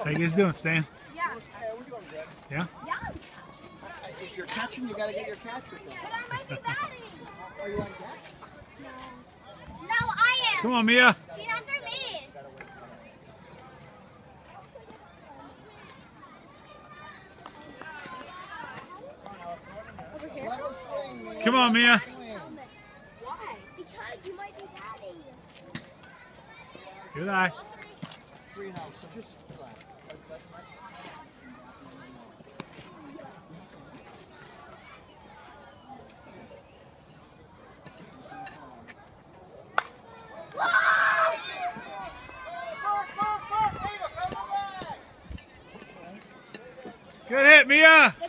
How you guys doing, Stan? Yeah. We're doing good. Yeah? Yeah. If you're catching, you gotta get your catcher thing. But I might be batting. Are you on deck? No. No, I am. Come on, Mia. See, that's for me. Over here? Let us swing, man. Come on, Mia. Why? Because you might be batting. Good eye. 3-0, so just relax. Good hit, Mia.